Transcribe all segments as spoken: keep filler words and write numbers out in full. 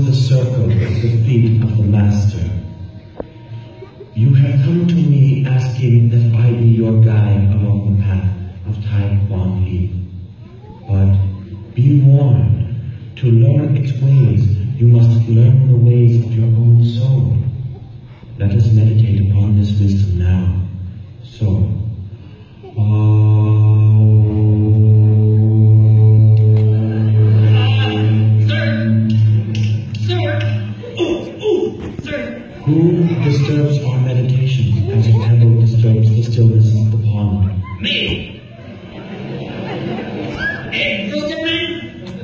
close the circle at the feet of the Master. You have come to me asking that I be your guide along the path of Tai Quan Li. But be warned, to learn its ways, you must learn the ways of your own soul. Let us meditate upon this wisdom now. So, who disturbs our meditation as a pebble disturbs the stillness of the pond? Me! Ed Gruberman?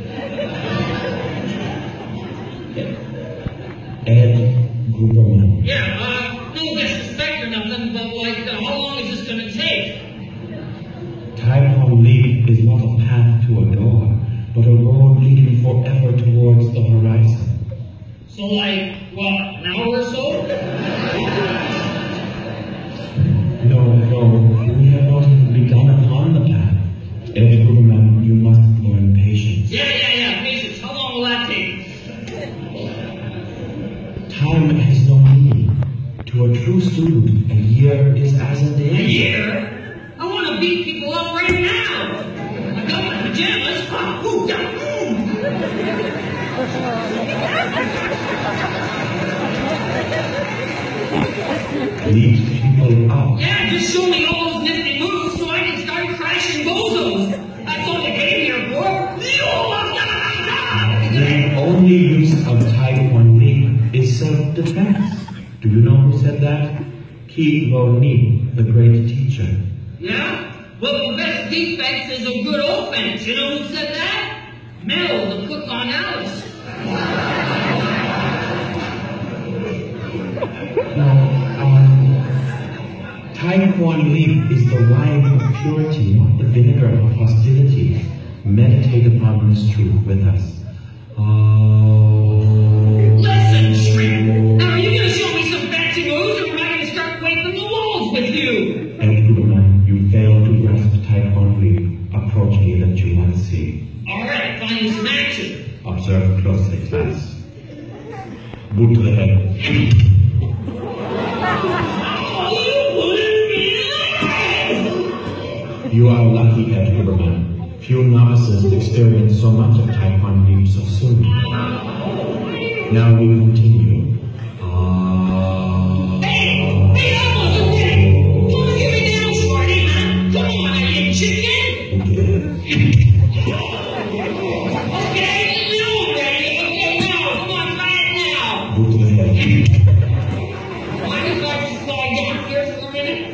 Ed Gruberman. Yeah, uh, no disrespect or nothing, but like, uh, how long is this gonna take? Tai Quan Li is not a path to a door, but a road leading forever towards the horizon. So like, what, an hour or so? No, no, we have not even begun upon the path. Ed Gruberman, you must learn patience. Yeah, yeah, yeah, patience. How long will that take? Time has no meaning. To a true student, a year is as a day. A year? I want to beat people up right now. I got my pajamas. Ah, ooh, yeah, Lead people up. Yeah, just show me all those nifty moves so I can start crashing bozos. That's all I came here for. The only use of Tai Quan Li is self-defense. Do you know who said that? Ki Lo Ni, the great teacher. Yeah? Well, the best defense is a good offense. You know who said that? Mel, the cook on Alice. No, um, Tai Quan Li is the wine of purity, not the vinegar of hostility. Meditate upon this truth with us. Oh. Listen, Shrimp. Now, are you going to show me some fancy moves, or am I going to start waving the walls with you? Ed Gruberman, you failed to grasp Tai Quan Li. Approach me that you might see. All right, find some action. Observe closely, class. Boot to the head. You are lucky, Ed Gruberman. Few novices experience so much of Tai Quan Li so soon. Now we continue. Uh... Hey! Hey, almost a minute! Don't give me down, Smarty, man! Come on, are you chicken? Okay, now ready. Okay, now, come on, try it now. Boot to the head. Mind if I just lie down here for a minute?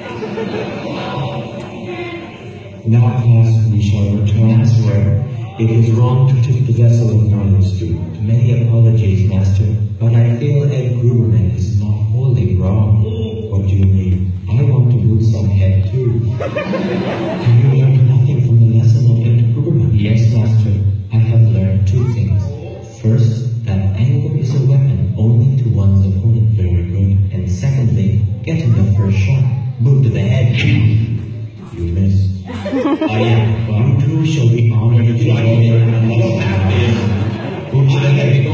Now, class, we shall return elsewhere. It is wrong to tip the vessel of knowledge to. Many apologies, Master, but I feel Ed Gruberman is not wholly wrong. What do you mean? I want to boot some head too. Have you learned nothing from the lesson of Ed Gruberman? Yes, Master. I have learned two things. First, that anger is a weapon only to one's opponent. Very good. And secondly, get him the first shot. Boot to the head. You missed. I am. Well, you too shall be honored to join me in another baptism. Boot to the head.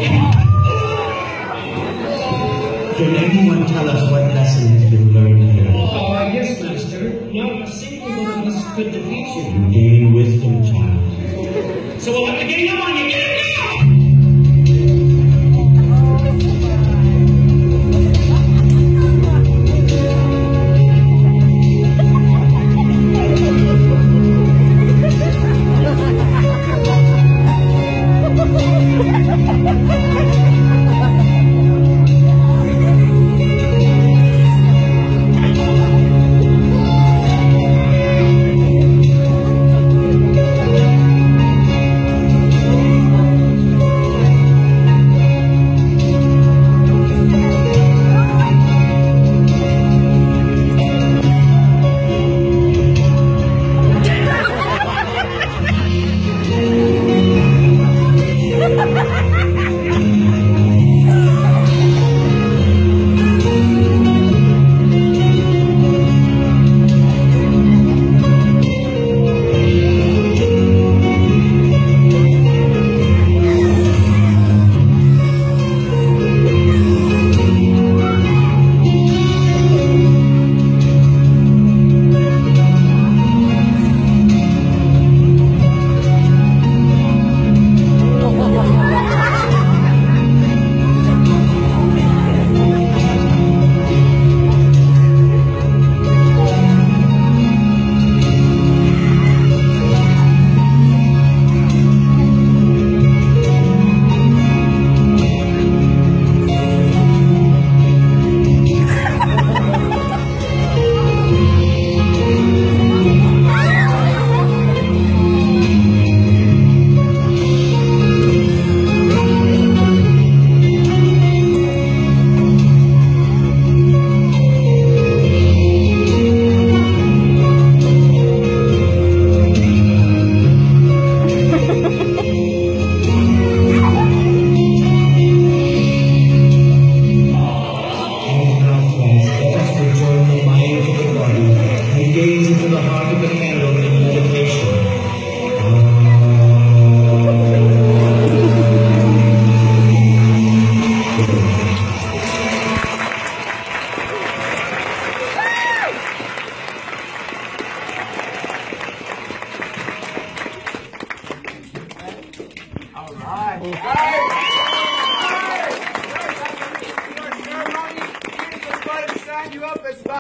Can anyone tell us what lesson has been learned here? Oh, yes, Master. Not a single one of us could defeat you. You gain wisdom, child. So we'll have to get up on you. Get it now! Amen.